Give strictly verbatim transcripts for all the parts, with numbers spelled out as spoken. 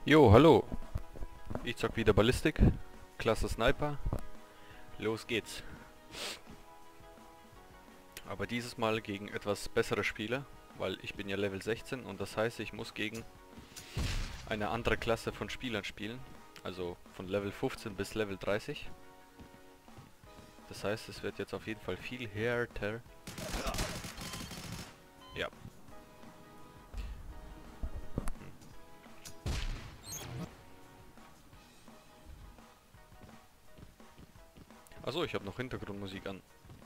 Jo, hallo. Ich zock wieder Ballistik. Klasse Sniper. Los geht's. Aber dieses Mal gegen etwas bessere Spieler, weil ich bin ja Level sechzehn und das heißt, ich muss gegen eine andere Klasse von Spielern spielen. Also von Level fünfzehn bis Level dreißig. Das heißt, es wird jetzt auf jeden Fall viel härter. Ja. Achso, ich habe noch Hintergrundmusik an.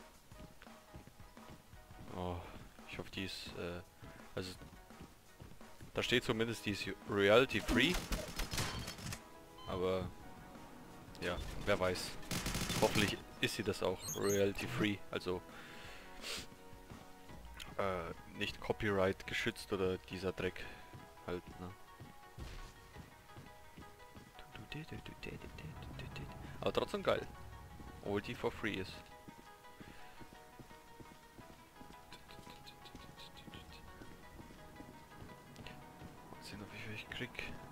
Oh, ich hoffe, die ist, äh, also, da steht zumindest, die ist Reality Free. Aber, ja, wer weiß. Hoffentlich ist sie das auch Reality Free, also, äh, nicht Copyright geschützt oder dieser Dreck halt, ne. Aber trotzdem geil. Obwohl die for free ist. Mal sehen, ob ich welche krieg.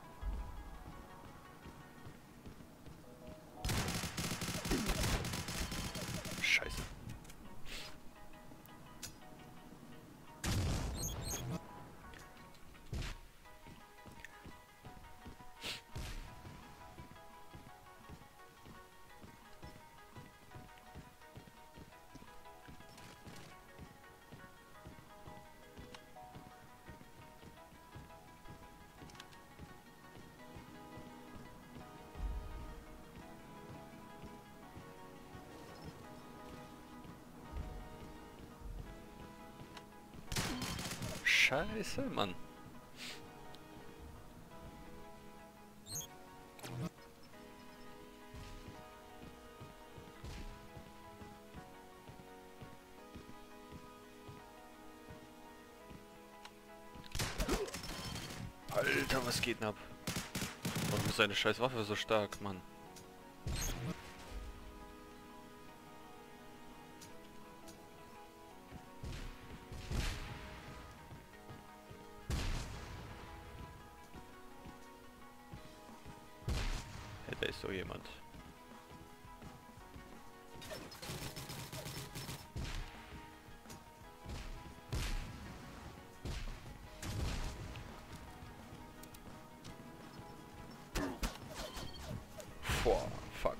Scheiße. Scheiße, Mann. Alter, was geht denn ab? Warum ist seine scheiß Waffe so stark, Mann? Hey, da ist so jemand. Boah, fuck.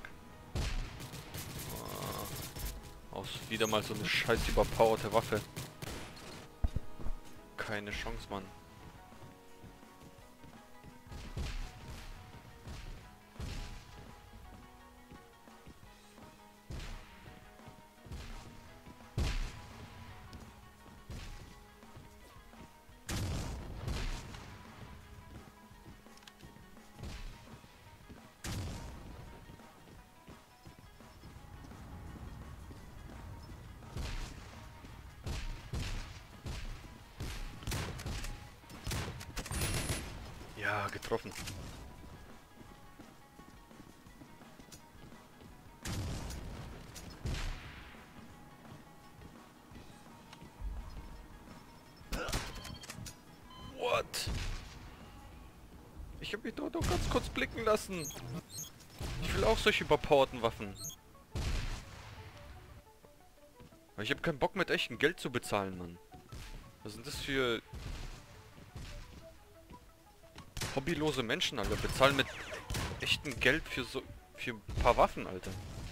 Ah, aus wieder mal so eine scheiß überpowerte Waffe. Keine Chance, Mann. Ja, getroffen. What? Ich hab mich doch nur ganz kurz blicken lassen. Ich will auch solche überpowerten Waffen. Aber ich habe keinen Bock mit echtem Geld zu bezahlen, Mann. Was sind das für hobbylose Menschen, Alter? Bezahlen mit echtem Geld für so für ein paar Waffen, Alter.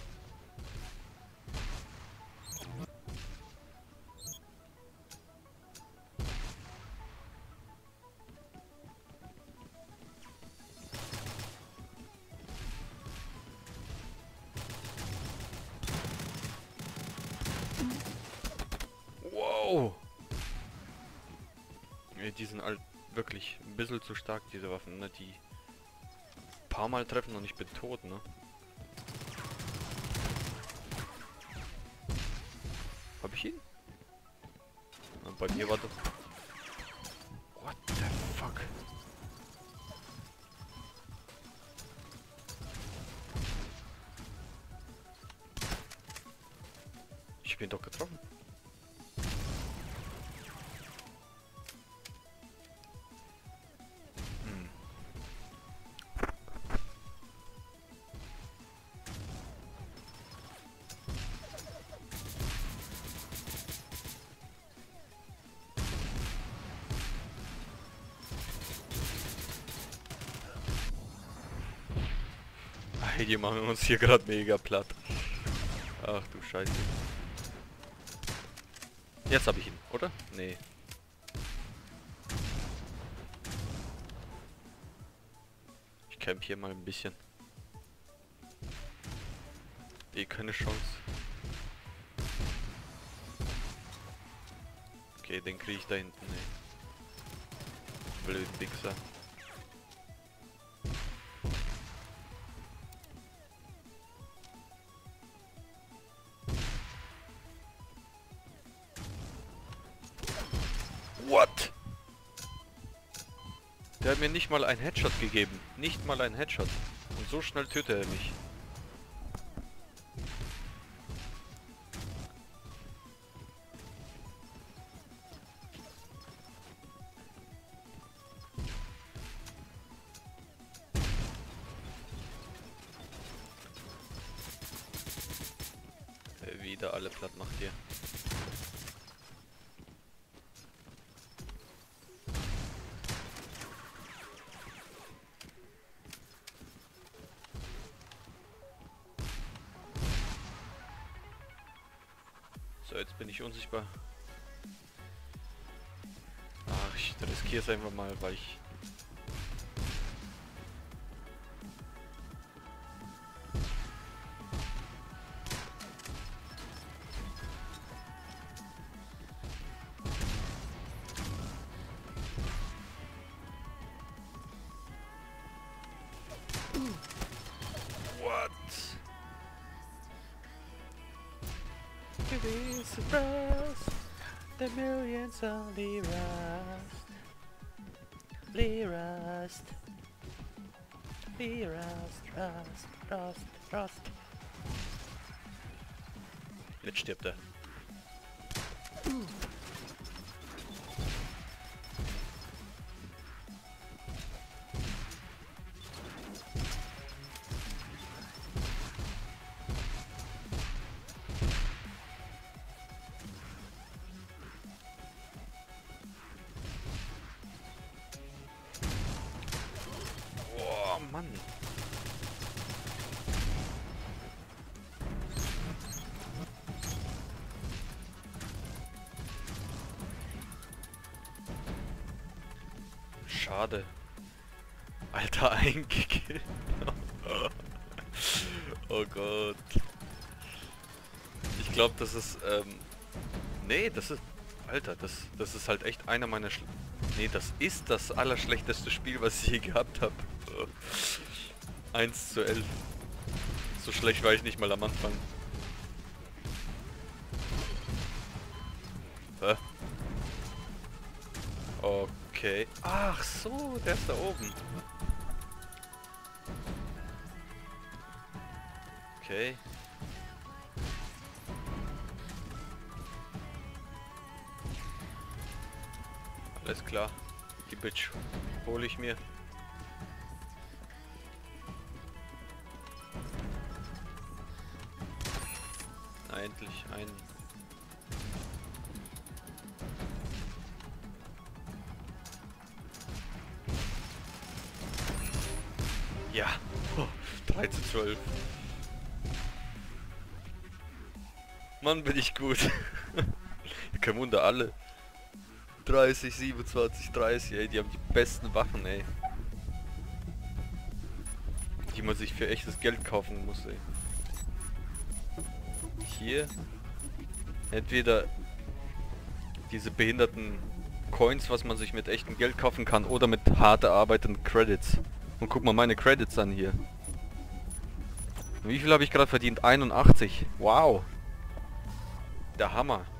Wow! Ey, die sind halt wirklich ein bisschen zu stark, diese Waffen, ne? Die paar Mal treffen und ich bin tot, ne? Hab ich ihn? Und bei mir war das... What the fuck? Ich bin doch getroffen. Hey, die machen uns hier gerade mega platt. Ach du Scheiße. Jetzt habe ich ihn, oder? Nee. Ich camp hier mal ein bisschen. Eh keine Chance. Okay, den kriege ich da hinten, ey. Blöden Wichser. What? Der hat mir nicht mal einen Headshot gegeben. Nicht mal einen Headshot. Und so schnell tötet er mich. Äh, wieder alle platt macht hier. So, jetzt bin ich unsichtbar. Ach, ich riskiere es einfach mal, weil ich... What? Rust, the millions only rust, rust, rust, rust, rust, rust. Jetzt stirbt er. Mann. Schade. Alter, eingekillt. Oh Gott. Ich glaube, das ist, ähm... Nee, das ist... Alter, das, das ist halt echt einer meiner... Schl nee, das ist das allerschlechteste Spiel, was ich je gehabt habe. eins zu elf. So schlecht war ich nicht mal am Anfang. Hä? Okay. Ach so, der ist da oben. Okay. Alles klar. Die Bitch hole ich mir. Na, endlich ein. Ja. Oh, drei zu zwölf. Mann, bin ich gut. Kein Wunder, alle. dreißig, siebenundzwanzig, dreißig, ey, die haben die besten Waffen, ey. Die man sich für echtes Geld kaufen muss, ey. Hier. Entweder diese behinderten Coins, was man sich mit echtem Geld kaufen kann, oder mit hart erarbeiteten Credits. Und guck mal meine Credits an hier. Wie viel habe ich gerade verdient? einundachtzig. Wow. Der Hammer.